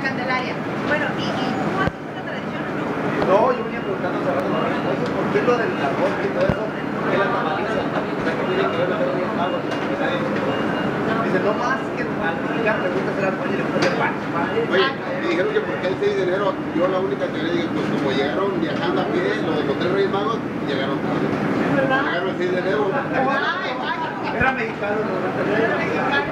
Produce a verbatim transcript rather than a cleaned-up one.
Candelaria. Bueno, ¿y, y cómo haces esta tradición o no? No, yo venía preguntando hace rato, ¿por qué lo del arroz y todo eso? Que las tamalinas, o sea, que tiene que ver los Reyes Magos. Dice, no más que al mexicano le gusta hacer arroz y le gusta hacer pan. Oye, me dijeron que porque el seis de enero, yo la única que le dije, pues como llegaron viajando a pie, los de los tres Reyes Magos, llegaron tarde. ¿Verdad? Llegaron el seis de enero. Ay, ay, Era mexicano, no, era mexicano.